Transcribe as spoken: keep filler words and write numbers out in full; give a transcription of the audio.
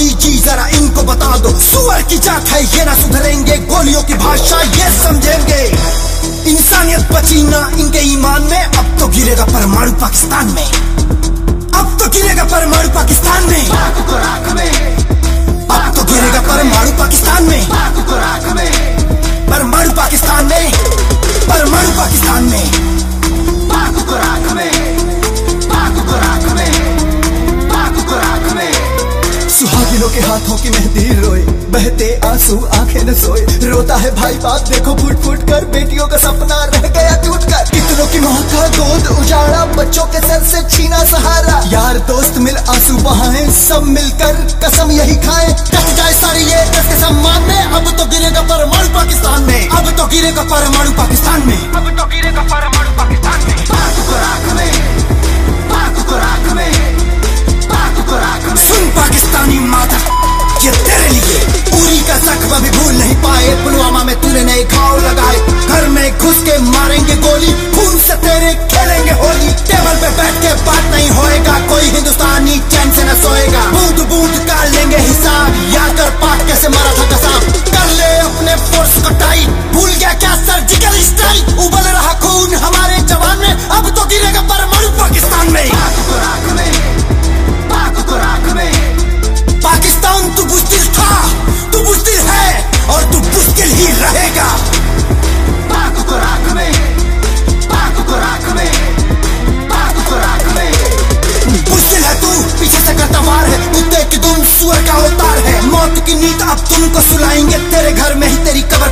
जी जी जरा इनको बता दो, सुअर की जात है ये ना सुधरेंगे, गोलियों की भाषा ये समझेंगे। इंसानियत बची ना इनके ईमान में, अब तो गिरेगा परमाणु पाकिस्तान में, अब तो गिरेगा परमाणु पाकिस्तान में, अब तो गिरेगा परमाणु पाकिस्तान में, परमाणु पाकिस्तान में, परमाणु पाकिस्तान में, सुहागिनों के हाथों की मेहंदी रोए, बहते आंसू आंखें न सोए, रोता है भाई बाप देखो फूट फूट कर, बेटियों का सपना रह गया टूट कर, कितनों की माँ का गोद उजाड़ा, बच्चों के सर से छीना सहारा, यार दोस्त मिल आंसू बहाएं, सब मिलकर कसम यही खाएं, कट जाए सारी ये देश के सम्मान में, अब तो गिरेगा परमाणु पाकिस्तान में, अब तो गिरेगा परमाणु पाकिस्तान में, अब तो गिरेगा परमाणु पाकिस्तान में, पाक को राख में, पाक को राख में, पाक को राख में। सुन पाकिस्तानी माता ये तेरे लिए, उरी का जख्म भी भूल नहीं पाए, पुलवामा में तूने नए घाव लगाए, घर में घुस के मारेंगे गोली, खून से तेरे खेलेंगे होली, टेबल पे बैठ के बात नहीं होएगा, कोई हिंदुस्तानी चैन से न सोएगा, बूंद बूंद का लेंगे हिसाब, याद कर पाक कैसे मारा था कसाब, कर ले अपने फोर्स को टाइट, भूल गया क्या सर्जिकल स्ट्राइक, उबल रहा खून हमारे जवान में, अब तो गिरेगा परमाणु पाकिस्तान में, पाकिस्तान तू बुज़दिल था, तू बुज़दिल है और तू बुज़दिल ही रहेगा। पाक को राख में, पाक को राख में, पाक को राख में। बुज़दिल है तू, पीछे से करता वार है, कुत्ते की दुम सुअर का अवतार है, मौत की नींद अब तुमको सुलाएंगे, तेरे घर में ही तेरी कब्र